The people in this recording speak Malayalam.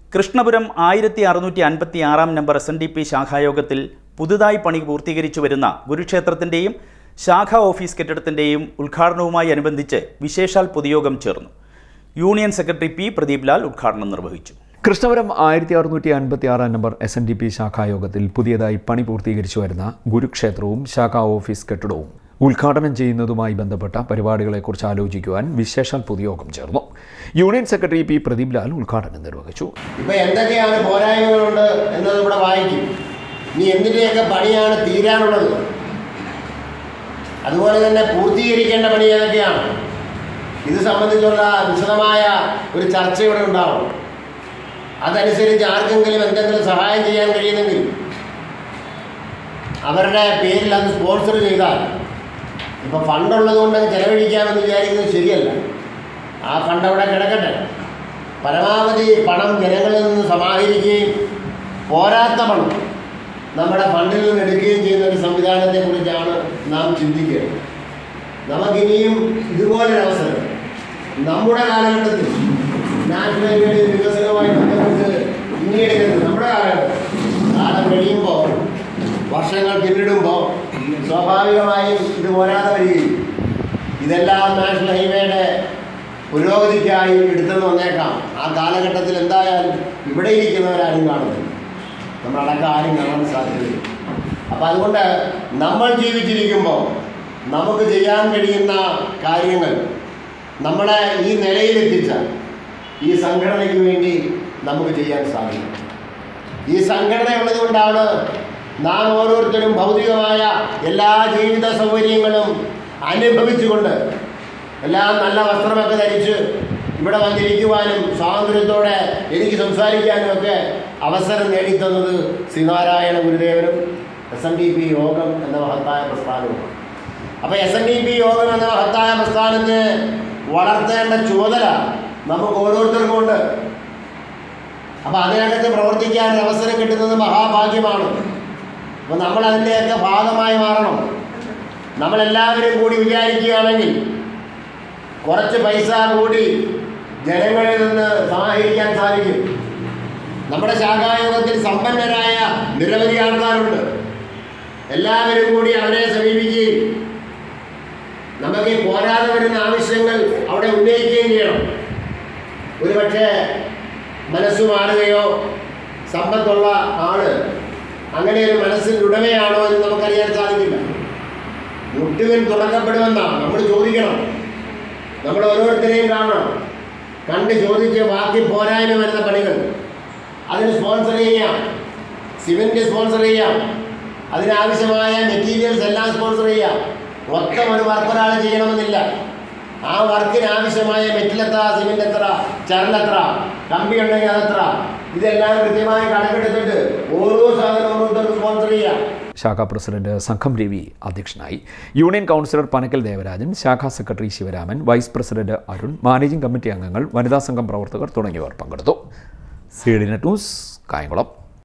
കൃഷ്ണപുരം 1656 നമ്പർ SNDP ശാഖായോഗത്തിൽ പുതുതായി പണി പൂർത്തീകരിച്ചു വരുന്ന ഗുരുക്ഷേത്രത്തിൻ്റെയും ശാഖാ ഓഫീസ് കെട്ടിടത്തിൻ്റെയും ഉദ്ഘാടനവുമായി അനുബന്ധിച്ച് വിശേഷാൽ പൊതുയോഗം ചേർന്നു. Union secretary P. Pradeep Lal ഉദ്ഘാടനം നിർവഹിച്ചു. കൃഷ്ണപുരം 1656 നമ്പർ SNDP ശാഖായോഗത്തിൽ പുതിയതായി പണി പൂർത്തീകരിച്ചു വരുന്ന ഗുരുക്ഷേത്രവും ശാഖാ ഓഫീസ് കെട്ടിടവും ഉദ്ഘാടനം ചെയ്യുന്നതുമായി ബന്ധപ്പെട്ട പരിപാടികളെക്കുറിച്ച് ആലോചിക്കുവാൻ വിശേഷാൽ പൊതുയോഗം ചേർന്നു. Union secretary P. Pradeep Lal ഉദ്ഘാടനം നിർവഹിച്ചു. ഇപ്പോൾ എന്തൊക്കെയാണ് പോരായ്മകളുണ്ട് എന്നത് ഇവിടെ വായിക്കും. ഇനി എന്തിൻ്റെയൊക്കെ പണിയാണ് തീരാനുള്ളത്, അതുപോലെ തന്നെ പൂർത്തീകരിക്കേണ്ട പണി ഏതൊക്കെയാണ്, ഇത് സംബന്ധിച്ചുള്ള വിശദമായ ഒരു ചർച്ച ഇവിടെ ഉണ്ടാവും. അതനുസരിച്ച് ആർക്കെങ്കിലും എന്തെങ്കിലും സഹായം ചെയ്യാൻ കഴിയുമെങ്കിൽ അവരുടെ പേരിൽ അത് സ്പോൺസർ ചെയ്താൽ, ഇപ്പോൾ ഫണ്ടുള്ളത് കൊണ്ട് ചെലവഴിക്കാമെന്ന് വിചാരിക്കുന്നത് ശരിയല്ല. ആ ഫണ്ട് അവിടെ കിടക്കട്ടെ. പരമാവധി പണം ജനങ്ങളിൽ നിന്ന് സമാഹരിക്കുകയും പോരാത്ത പണം നമ്മുടെ ഫണ്ടിൽ നിന്ന് എടുക്കുകയും ചെയ്യുന്ന ഒരു സംവിധാനത്തെക്കുറിച്ചാണ് നാം ചിന്തിക്കുന്നത്. നമുക്കിനിയും ഇതുപോലൊരവസരം നമ്മുടെ കാലഘട്ടത്തിൽ നാഷണൽ ഹൈവേയുടെ വികസനവുമായി ബന്ധപ്പെട്ട് ഇനിയെടുക്കുന്നത് നമ്മുടെ കാലം കഴിയുമ്പോൾ, വർഷങ്ങൾ പിന്നിടുമ്പോൾ സ്വാഭാവികമായും ഇത് പോരാതെ വരികയും ഇതെല്ലാം നാഷണൽ ഹൈവേയുടെ പുരോഗതിക്കായി എടുത്തെന്ന് വന്നേക്കാം. ആ കാലഘട്ടത്തിൽ എന്തായാലും ഇവിടെ ഇരിക്കുന്നവരാരും കാണുന്നില്ല, നമ്മളടക്കം ആരും കാണാൻ സാധ്യതയില്ല. അപ്പം അതുകൊണ്ട് നമ്മൾ ജീവിച്ചിരിക്കുമ്പോൾ നമുക്ക് ചെയ്യാൻ കഴിയുന്ന കാര്യങ്ങൾ നമ്മളെ ഈ നിലയിലെത്തിച്ച ഈ സംഘടനയ്ക്ക് വേണ്ടി നമുക്ക് ചെയ്യാൻ സാധിക്കും. ഈ സംഘടന ഉള്ളതുകൊണ്ടാണ് നാം ഓരോരുത്തരും ഭൗതികമായ എല്ലാ ജീവിത സൗകര്യങ്ങളും അനുഭവിച്ചുകൊണ്ട് എല്ലാം നല്ല വസ്ത്രമൊക്കെ ധരിച്ച് ഇവിടെ വന്നിരിക്കുവാനും സ്വാതന്ത്ര്യത്തോടെ എനിക്ക് സംസാരിക്കാനും ഒക്കെ അവസരം നേടിത്തന്നത് ശ്രീനാരായണ ഗുരുദേവനും SNDP യോഗം എന്ന മഹത്തായ പ്രസ്ഥാനവുമാണ്. അപ്പോൾ SNDP യോഗം എന്ന മഹത്തായ പ്രസ്ഥാനത്തെ വളർത്തേണ്ട ചുമതല നമുക്ക് ഓരോരുത്തർക്കും ഉണ്ട്. അപ്പോൾ അതിനകത്ത് പ്രവർത്തിക്കാൻ അവസരം കിട്ടുന്നത് മഹാഭാഗ്യമാണ്. അപ്പോൾ നമ്മൾ അതിൻ്റെയൊക്കെ ഭാഗമായി മാറണം. നമ്മളെല്ലാവരും കൂടി വിചാരിക്കുകയാണെങ്കിൽ കുറച്ച് പൈസ കൂടി ജനങ്ങളിൽ നിന്ന് സമാഹരിക്കാൻ സാധിക്കും. നമ്മുടെ ശാഖായോഗത്തിൽ സമ്പന്നരായ നിരവധി ആൾക്കാരുണ്ട്. എല്ലാവരും കൂടി അവരെ സമീപിക്കുകയും നമുക്ക് പോരാതെ വരുന്ന ആവശ്യങ്ങൾ അവിടെ ഉന്നയിക്കുകയും ചെയ്യണം. ഒരുപക്ഷെ മനസ്സ് മാറുകയോ സമ്പത്തുള്ള ആള് അങ്ങനെ ഒരു മനസ്സിൽ ഉടമയാണോ എന്ന് നമുക്കറിയാൻ സാധിക്കില്ല. മുട്ടുവിൽ തുറക്കപ്പെടുമെന്നാണ് നമ്മൾ ചോദിക്കണം. നമ്മൾ ഓരോരുത്തരെയും കാണണം, കണ്ട് ചോദിച്ച് ബാക്കി പോരായ്മ വരുന്ന പണികൾ അതിന് സ്പോൺസർ ചെയ്യാം. സിമെൻറ്റ് സ്പോൺസർ ചെയ്യാം, അതിനാവശ്യമായ മെറ്റീരിയൽസ് എല്ലാം സ്പോൺസർ ചെയ്യാം. മൊത്തം ഒരു വർക്ക് ഒരാൾ ചെയ്യണമെന്നില്ല. ആ വർക്കിന് ആവശ്യമായ മെറ്റലെത്ര, സിമെന്റ് എത്ര, ചരലെത്ര, കമ്പി ഉണ്ടെങ്കിൽ അതെത്ര, ഇതെല്ലാം കൃത്യമായി കണക്കെടുത്തിട്ട് ഓരോ സാധനം ഓരോരുത്തർക്ക് സ്പോൺസർ ചെയ്യാം. ശാഖാ പ്രസിഡന്റ് സംഘം രവി അധ്യക്ഷനായി. യൂണിയൻ കൗൺസിലർ പനക്കൽ ദേവരാജൻ, ശാഖാ secretary Sivaraman, vice president Arun, managing committee അംഗങ്ങൾ, വനിതാ സംഘം പ്രവർത്തകർ തുടങ്ങിയവർ പങ്കെടുത്തു. CDNet news, Kayamkulam.